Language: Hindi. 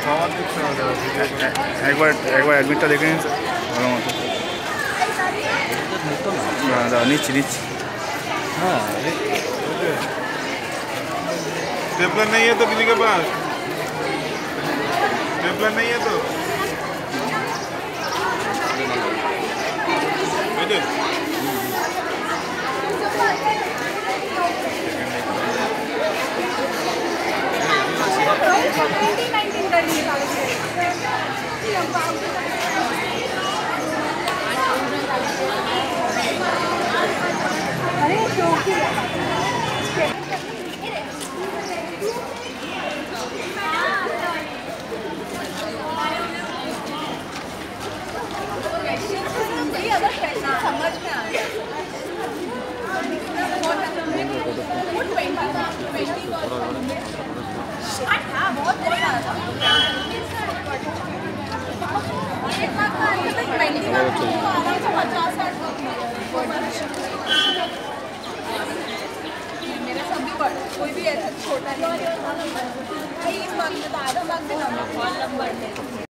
একবার অ্যাডমিটটা দেখে নিন ভালো মতো। নিচ্ছি हाँ स्टेपलर नहीं है तो किसी के पास स्टेपलर नहीं है तो समझ में आ गया। बहुत मेरा सब भी पढ़ कोई भी ऐसा छोटा नहीं है। इस बात में तो आधा भाग भी नंबर